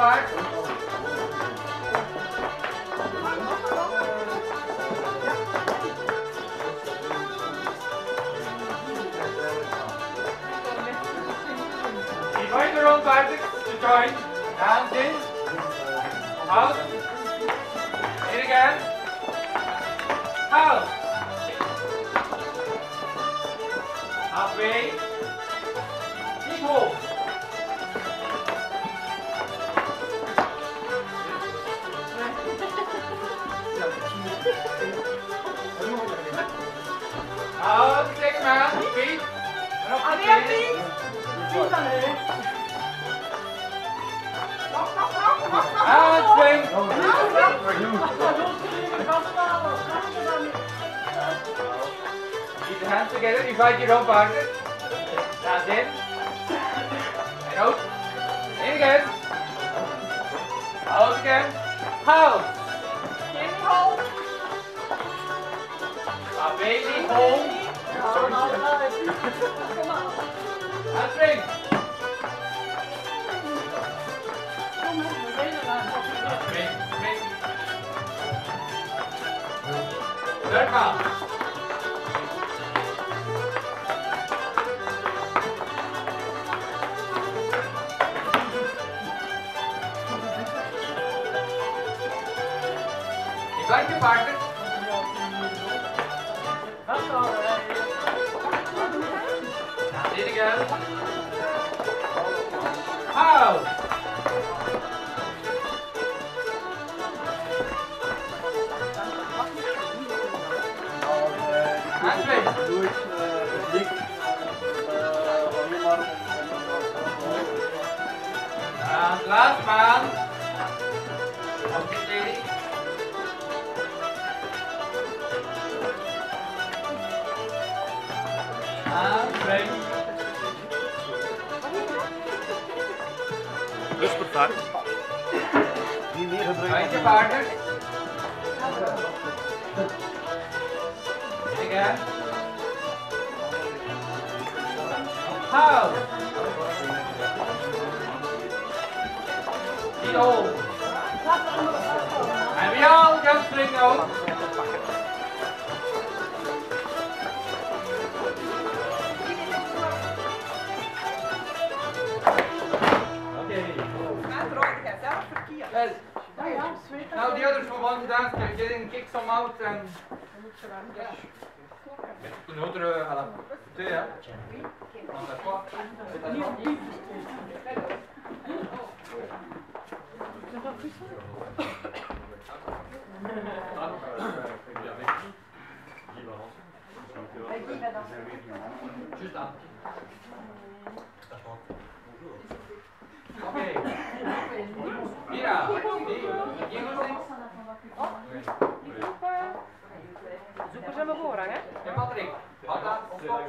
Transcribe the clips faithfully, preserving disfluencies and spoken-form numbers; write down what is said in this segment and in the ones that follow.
paard. Invite your own party to join. Hands in. Out. In again. Out. Halfway. Keep hold. Out. Take him out. Feet. Again, please. And swing. Keep the hands together. Invite your own partner. Hands in. And out. In again. Out again. Out. A baby home. And swing. Swing, swing. Third count. Invite your partner. That's all right. Now it again. Out. And swing. And last man. Okay, lady. And swing. Rustig vaak. Niet meer Find gebruiken. your partner. Again. How? Be old. And we all can swing now. Okay. Yes. Now the others who want to dance can get in, kick some out and une autre à la côté, hein. On fait quoi? Juste un. Okay. Mira, hier nog eens. Zoeken ze me voorrang, hè? En Patrick, hou dat op kop.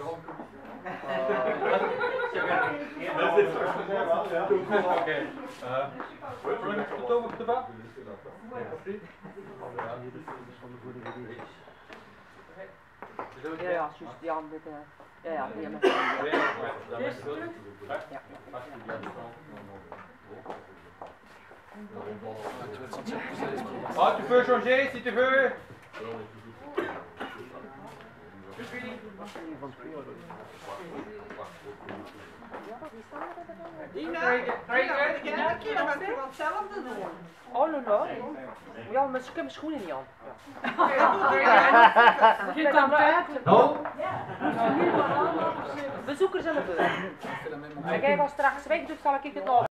Oké. Tot over de bak. Ja, ja, juist, ja, met, uh, ja, ja, die met. Ah, tu peux changer si tu veux. Dina, Dina, keer dan we hetzelfde doen. Oh, no, no. Ja, maar ik heb mijn schoenen niet aan. Je kan het. No. Bezoekers en de beur. En jij was straks weg, dus zal ik het op.